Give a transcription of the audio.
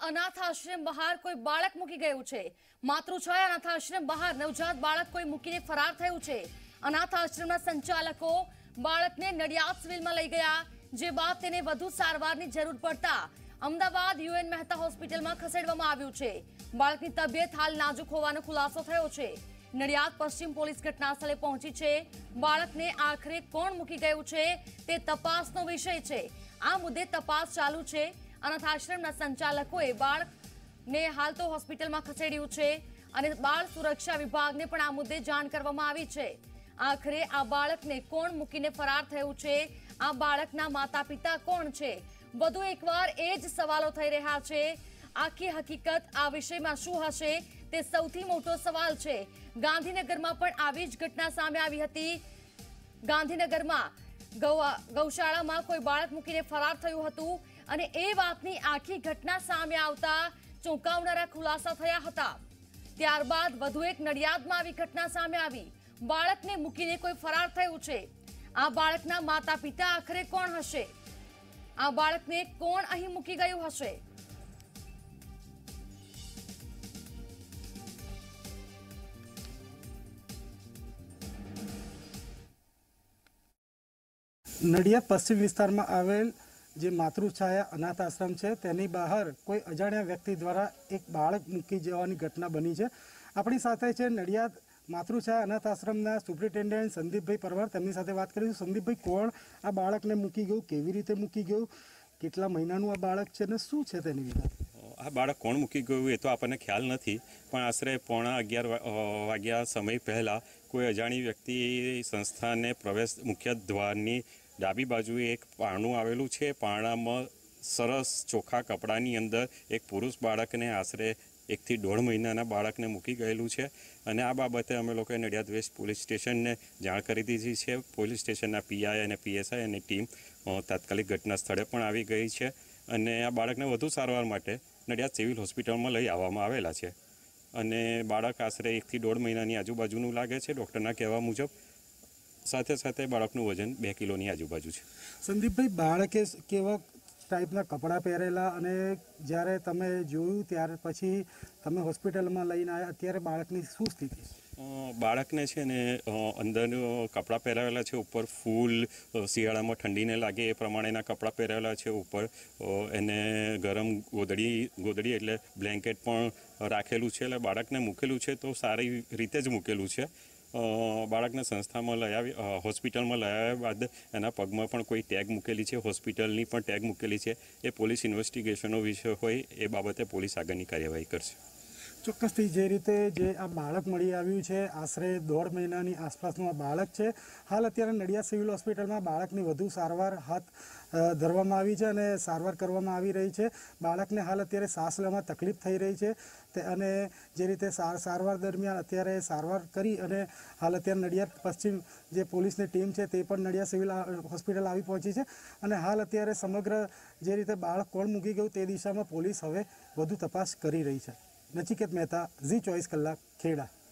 અનાથ આશ્રમ બહાર કોઈ બાળક મૂકી ગયું છે। માતૃછાયા અનાથ આશ્રમ બહાર નવજાત બાળક કોઈ મૂકીને ફરાર થયું છે। અનાથ આશ્રમના સંચાલકો બાળકને નડિયાદ સિવિલમાં લઈ ગયા, જે બાદ તેને વધુ સારવારની જરૂર પડતા અમદાવાદ યુએન મહેતા હોસ્પિટલમાં ખસેડવામાં આવ્યું છે। બાળકની તબિયત હાલ નાજુક હોવાનો ખુલાસો થયો છે। નડિયાદ પશ્ચિમ પોલીસ ઘટનાસ્થળે પહોંચી છે। બાળકને આખરે કોણ મૂકી ગયું છે તે તપાસનો વિષય છે। આ મુદ્દે તપાસ ચાલુ છે। અનાથ આશ્રમના સંચાલકોએ બાળકને હાલ તો હોસ્પિટલમાં ખસેડ્યું છે અને બાળ સુરક્ષા વિભાગને પણ આ મુદ્દે જાણ કરવામાં આવી છે। આખરે આ બાળકને કોણ મૂકીને ફરાર થયું છે, આ બાળકના માતા પિતા કોણ છે, વધુ એકવાર એ જ સવાલો થઈ રહ્યા છે। આખી હકીકત આ વિષયમાં શું હશે તે સૌથી મોટો સવાલ છે। ગાંધીનગરમાં પણ આવી જ ઘટના સામે આવી હતી। ગાંધીનગરમાં ગૌશાળામાં કોઈ બાળક મૂકીને ફરાર થયું હતું અને એ વાતની આખી ઘટના સામે આવતા ચોંકાવનારા ખુલાસા થયા હતા। ત્યારબાદ વધુ એક નડિયાદમાં આવી ઘટના સામે આવી। બાળકને મૂકીને કોઈ ફરાર થયું છે। આ બાળકના માતા પિતા આખરે કોણ હશે? આ બાળકને કોણ અહીં મૂકી ગયું હશે? નડિયાદ પશ્ચિમ વિસ્તારમાં આવેલ જે માતૃછાયા અનાથ આશ્રમ છે તેની બહાર કોઈ અજાણ્યા વ્યક્તિ દ્વારા એક બાળક મૂકી જવાની ઘટના બની છે। આપણી સાથે છે નડિયાદ માતૃછાયા અનાથ આશ્રમના સુપ્રિન્ટેન્ડન્ટ સંદીપભાઈ પરમાર, તેમની સાથે વાત કરીશું। સંદીપભાઈ, કોણ આ બાળકને મૂકી ગયું, કેવી રીતે મૂકી ગયું, કેટલા મહિનાનું આ બાળક છે અને શું છે તેની વિગત? આ બાળક કોણ મૂકી ગયું એ તો આપણને ખ્યાલ નથી, પણ આશરે 11:15 વાગ્યા સમય પહેલાં કોઈ અજાણી વ્યક્તિ સંસ્થાને પ્રવેશ મુખ્ય દ્વારની ડાબી બાજુએ એક પારણું આવેલું છે। પારણામાં સરસ ચોખ્ખા કપડાની અંદર એક પુરુષ બાળકને આશરે 1 થી 1.5 મહિનાના બાળકને મૂકી ગયેલું છે અને આ બાબતે અમે લોકોએ નડિયાદ વેસ્ટ પોલીસ સ્ટેશનને જાણ કરી દીધી છે। પોલીસ સ્ટેશનના પીઆઈ અને પીએસઆઈ અને ટીમ તાત્કાલિક ઘટના સ્થળે પણ આવી ગઈ છે અને આ બાળકને વધુ સારવાર માટે નડિયાદ સિવિલ હોસ્પિટલમાં લઈ આવવામાં આવેલા છે અને બાળક આશરે 1 થી 1.5 મહિનાની આજુબાજુનું લાગે છે ડૉક્ટરના કહેવા મુજબ। સાથે સાથે બાળકનું વજન 2 કિલોની આજુબાજુ છે। સંદીપભાઈ, બાળકે કેવા ટાઈપના કપડાં પહેરેલા અને જ્યારે તમે જોયું ત્યાર પછી તમે હોસ્પિટલમાં લઈને આવ્યા, અત્યારે બાળકની શું સ્થિતિ? બાળકને છે ને અંદર કપડાં પહેરાવેલા છે, ઉપર ફૂલ શિયાળામાં ઠંડીને લાગે એ પ્રમાણેના કપડાં પહેરાવેલા છે, ઉપર એને ગરમ ગોદડી એટલે બ્લેન્કેટ પણ રાખેલું છે। એટલે બાળકને મૂકેલું છે તો સારી રીતે જ મૂકેલું છે। બાળકને સંસ્થામાં હોસ્પિટલમાં લઈ આવ્યા બાદ એના પગમાં પણ કોઈ ટેગ મૂકેલી છે, હોસ્પિટલની પણ ટેગ મૂકેલી છે। એ પોલીસ ઇન્વેસ્ટિગેશનનો વિષય હોય એ બાબતે પોલીસ આગળની કાર્યવાહી કરશે। ચોક્કસથી જે રીતે જે આ બાળક મળી આવ્યું છે, આશરે 1.5 મહિનાની આસપાસનું આ બાળક છે। હાલ અત્યારે નડિયાદ સિવિલ હોસ્પિટલમાં બાળકની વધુ સારવાર હાથ ધરવામાં આવી છે અને સારવાર કરવામાં આવી રહી છે। બાળકને હાલ અત્યારે શ્વાસ લેવામાં તકલીફ થઈ રહી છે અને જે રીતે સારવાર દરમિયાન અત્યારે સારવાર કરી અને હાલ અત્યારે નડિયાદ પશ્ચિમ જે પોલીસની ટીમ છે તે પણ નડિયાદ સિવિલ હોસ્પિટલ આવી પહોંચી છે અને હાલ અત્યારે સમગ્ર જે રીતે બાળક કોણ મૂકી ગયું તે દિશામાં પોલીસ હવે વધુ તપાસ કરી રહી છે। નચિકેત મહેતા, ઝી 24 કલાક, ખેડા।